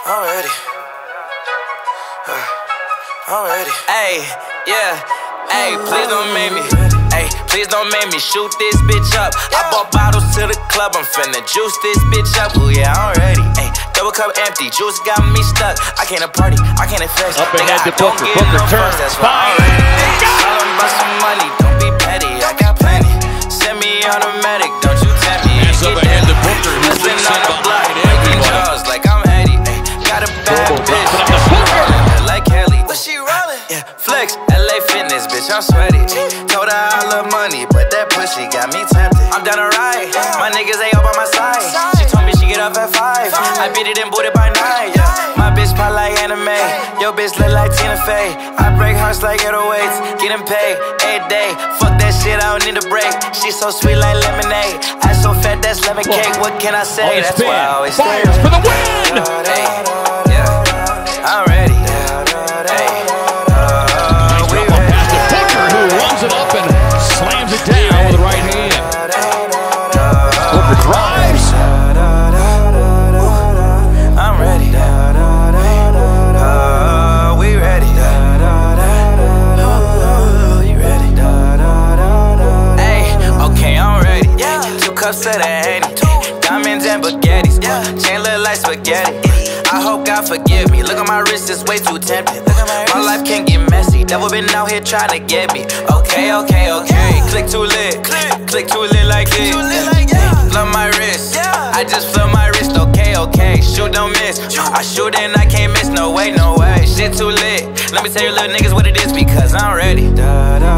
I'm ready. I'm ready. Ayy, yeah. Ayy, please don't make me. Ayy, please don't make me shoot this bitch up. I bought bottles to the club, I'm finna juice this bitch up. Ooh, yeah, I'm ready. Ayy, double cup empty, juice got me stuck. I can't party, I can't flex. Up ahead to Booker, Booker turns. That's why I'm ready. Tell them about some money, don't be petty, I got plenty. Send me automatic, don't you tempt me. Hands up ahead to Booker, who kicks in behind everybody. Like I'm heady, ayy, got a bad bitch. Like Kelly, but she rollin'. Yeah, flex, LA Fitness, bitch, I'm sweaty. Told her I love money, but that pussy got me tempted. I'm down to ride, my niggas ain't all by my side. She told me she get off at 5. I beat it and boot it by 9. Yeah. My bitch pop like anime, yo bitch look like Tina Fey. I break hearts like 808s, getting paid every day. Fuck that shit, I don't need a break. She so sweet like lemonade, ass so fat that's lemon cake. What can I say? That's why I always stay. Fires for the win! I'm ready. It up and slams it down with the right hand. Booker drives. I'm ready. We ready. You ready? Hey, okay, I'm ready. 2 cups of the Henny, diamonds and baguettes. Chain look like spaghetti. I hope God forgive me. Look at my wrist, it's way too tempting. My life can't get messy. Devil been out here trying to get me. Okay. Click too lit. Click too lit like this. Love my wrist. I just feel my wrist. Okay. Shoot, don't miss. I shoot and I can't miss. No way. Shit too lit. Let me tell you little niggas what it is because I'm ready.